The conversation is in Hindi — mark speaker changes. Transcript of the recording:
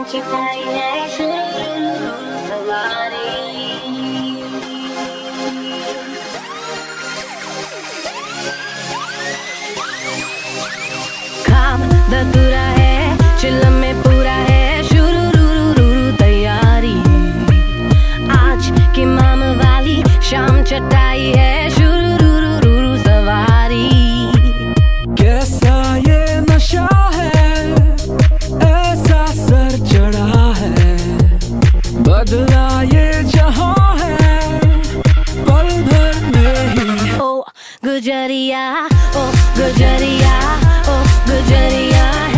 Speaker 1: चटाई है शुरू सवारी। खाब धतूरा है चिल्लम में पूरा है शुरू तैयारी। आज की माम वाली शाम चटाई है शुरू सवारी।
Speaker 2: कैसा ये नशा है, ऐसा सर चढ़ा है, बदला ये जहां है पल भर में ही।
Speaker 1: ओ गुजरिया, ओ गुजरिया, ओ गुजरिया है।